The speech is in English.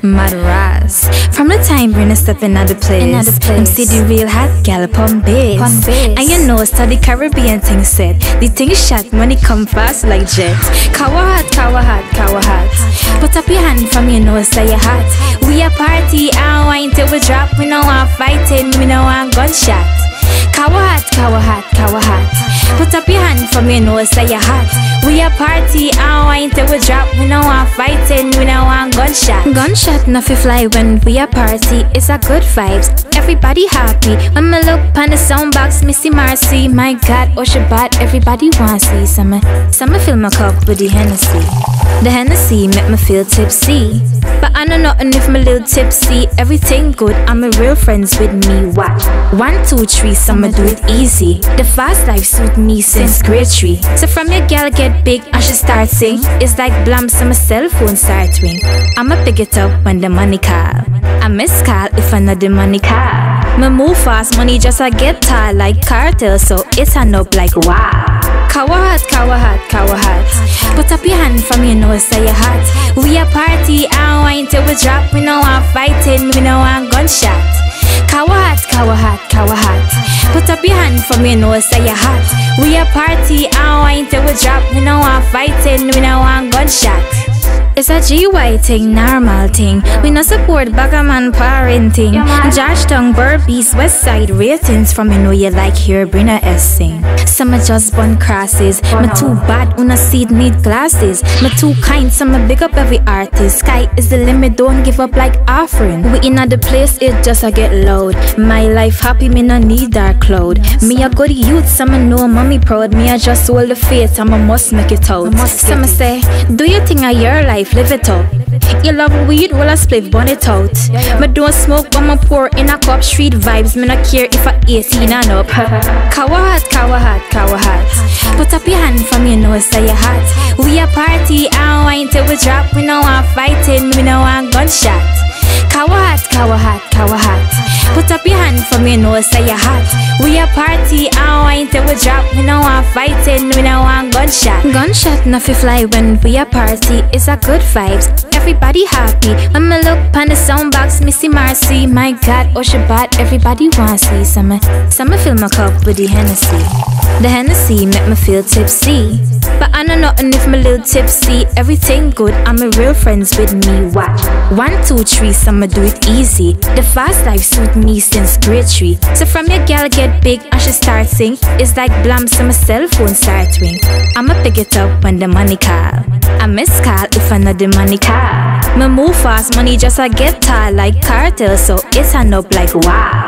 Mad Ras. From the time Brenna step in the place, them see the real hot gal pon base. And you know, study Caribbean thing said. The thing shot, money come fast like jet. Kawa hot, kawa hot, kawa hot. Put up your hand from your nose to your hat. We a party and wine till we drop. We no want fighting, we no want gunshot. Kawa hot, kawa hot, kawa hot. Put up your hand from your nose to your hat. We a party and wine till we drop. We no want fighting, we no want gunshot. Gunshot nothing fly when we a party. It's a good vibes, everybody happy. When me look on the soundbox, Missy Marcy. My God, oh she bad, everybody want see. Some fill my cup with the Hennessy. The Hennessy make me feel tipsy. But I know nothing if me little tipsy. Everything good, I'm a real friends with me. Watch 1, 2, 3, some do it easy. The fast life suit me since grade 3. So from your gal get big and she start sing. It's like blam, so my cell phone start ring. I'ma pick it up when the money call. I miss call if I know the money call. Me move fast, money just a get tall like cartel, so it's an up like wow. Kawa hot, kawa hot, kawa hot. Put up your hand from your nose to your hat. We a party and wine till we drop. We no want fighting, we no want gunshot. Kawa hot, kawa hot, kawa hot. Put up your hand from your nose to your hat. We a party and wine till we drop. We no want fighting, we no want gunshot. It's a GY thing, normal thing. We no support Bagaman parenting. Georgetown, Burpees, Westside ratings. From you know you like hear Brenna S sing. Some just bun crosses. Me too bad, una seed need glasses. Me too kind, some big up every artist. Sky is the limit, don't give up like offering. We in the place, it just a get loud. My life happy, me no need dark cloud. Me a good youth, some know mommy proud. Me a just hold the faith, I'm a must make it out. Some say, do you think of your life? Live it up. You love weed, well I spliff, burn it out. Me don't smoke, but me pour in a cup. Street vibes, me not care if I 18 and up. Kawa hot, kawa hot, kawa hot. Put up your hand from your nose to your hat. We a party and wine till we drop. We no want fighting, we no want gunshot. Kawa hot, kawa hot, kawa hot. Put up your hand from your nose to your hat. We a party and wine till we drop. We no want fighting, we no want gunshot. Gunshot nothing fly when we a party. It's a good vibes, everybody happy. When me look on the soundbox, Missy Marcy. My God, oh she bad, everybody want see. Some fill my cup with the Hennessy. The Hennessy make me feel tipsy. But I know nothing if me little tipsy. Everything good, I'm a real friends with me. Watch 1, 2, 3, some do it easy. The fast life suit me since grade 3. So from your gal get big and she start sing. It's like blam, so my cell phone start ring. I'ma pick it up when the money call. I miss call if I know the money call. Me move fast, money just a get tall like cartel, so it's an up like wow.